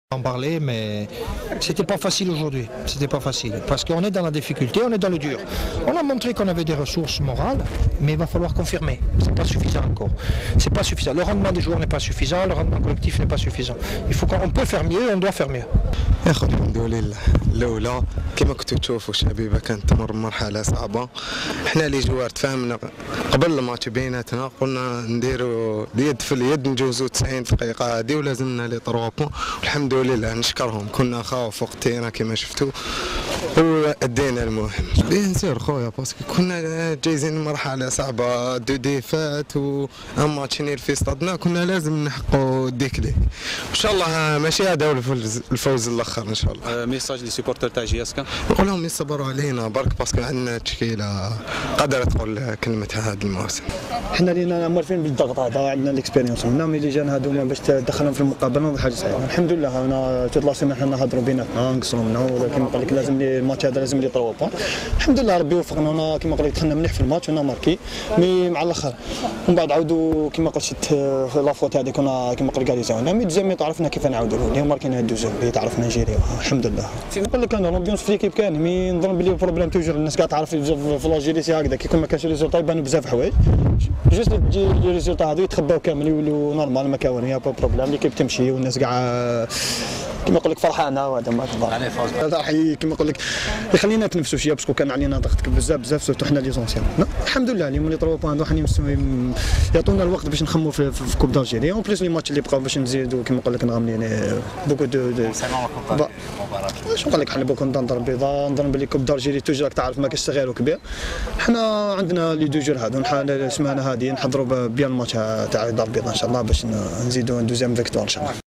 En parler, mais c'était pas facile aujourd'hui. C'était pas facile parce qu'on est dans la difficulté, on est dans le dur. On a montré qu'on avait des ressources morales, mais il va falloir confirmer. C'est pas suffisant encore. C'est pas suffisant. Le rendement des joueurs n'est pas suffisant, le rendement collectif n'est pas suffisant. Il faut qu'on peut faire mieux, on doit faire mieux. يا اخي الحمد لله الاولى كما كنتوا تشوفوا الشبيبه كانت تمر بمرحله صعبه. احنا لي جوار تفاهمنا قبل الماتش بيناتنا قلنا نديروا اليد في اليد نجوزوا 90 دقيقه هذه ولازمنا لي 3 بوان والحمد لله نشكرهم. كنا خاوف فوق التيران كما شفتوا وادينا المهم. بيان سور خويا باسكو كنا جايزين مرحله صعبه دو ديفات و ماتش نيل في صدنا كنا لازم نحققوا الديكلي. ان شاء الله ماشي هذا هو الفوز الاخر ان شاء الله. ميساج لي سيبورتر تاع جياسكا نقول لهم يصبروا علينا برك باسكو عندنا تشكيله قادره تقول كلمتها هذا الموسم. حنا لينا معرفين بالضغط هذا عندنا الاكسبيريونس منا ملي جانا هذوما باش تدخلهم في المقابله حاجه صعيبه. الحمد لله انا توت لا سيمين حنا نهضروا بيناتنا نقصروا منه ولكن قال لك لازم لي الماتش هذا لازم لي 3 بوان. الحمد لله ربي وفقنا هنا كما قلت دخلنا مليح في الماتش ونا ماركي مي مع الاخر ومن بعد عاودوا كما قلت في لافوت هذيك كنا كما قلت كاليزاونا مي دوزيام عرفنا كيف نعاودوا اليوم ماركينا دوزيام تعرفنا نجيريو الحمد لله. نقول لك انا لومبيونس في ليكيب كان مي نظن بلي بروبليم توجور الناس كاع تعرف في لاجيري سي هكذا كي يكون ما كانش ريزولتا يبانوا بزاف حوايج جوست تجي لي ريزولتا هذو يتخباو كامل يولوا نورمال ما كاين با بروبليم ليكيب تمشي والناس كاع كما نقول لك فرحانه وهذا ما تبارك هذا راح كما نقول لك يخلينا نتنفسوا شويه باسكو كان علينا ضغط بزاف سورتو حنا لي زونسيون. الحمد لله اليوم لي 3 بوان حنا يعطونا الوقت باش نخموا في كوب دالجيري اون بليس لي ماتش اللي بقاو باش نزيدوا كما نقول لك نغاملين بوكو دو شنو نقول لك حنا بوكو ندار بيضاء نظن بلي كوب دالجيري توجور راك تعرف ما كاش صغير وكبير. حنا عندنا لي دو جور هذو السمانه هذه نحضروا بيان الماتش تاع دار البيضاء ان شاء الله باش نزيدوا دوزيام فيكتوار ان شاء الله.